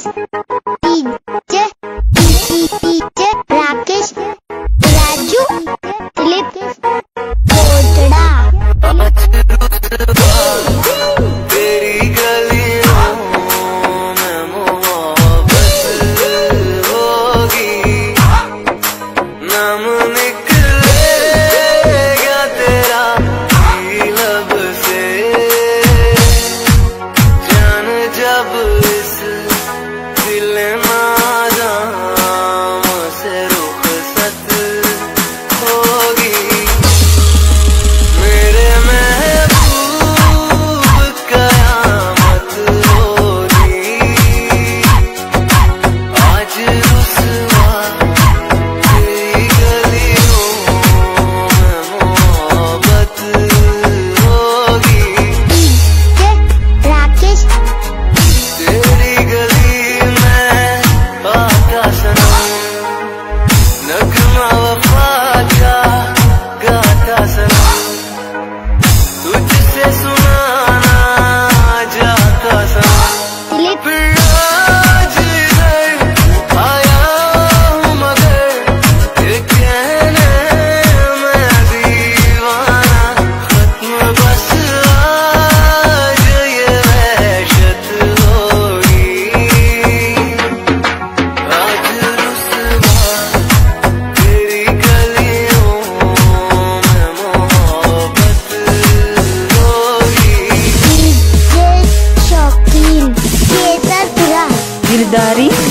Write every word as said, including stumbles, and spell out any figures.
Rakesh DJ DJ Rakesh Raju Dilip Kotda. तेरी गलियों में मोहब्बत होगी, नाम निकलेगा तेरा लब से, जान जब इस दिल नाज़ाम से रुखसत होगी। मेरे महबूब कयामत होगी, आज रुसवा तेरी गलियों में मोहब्बत होगी। राकेश तेरी गली में आता सनम, नगमा वफा का गाता सनम, तुझसे सुनाना जाता सनम। दिलीप फिर आज इधर आया हूँ मगर ये कहने में दीवाना, खत्म बस आज ये वहशत होगी, आज रुसवा तेरी गलियों में मोहब्बत होगी। डीजे शौकीन केसरपुरा दिलदारी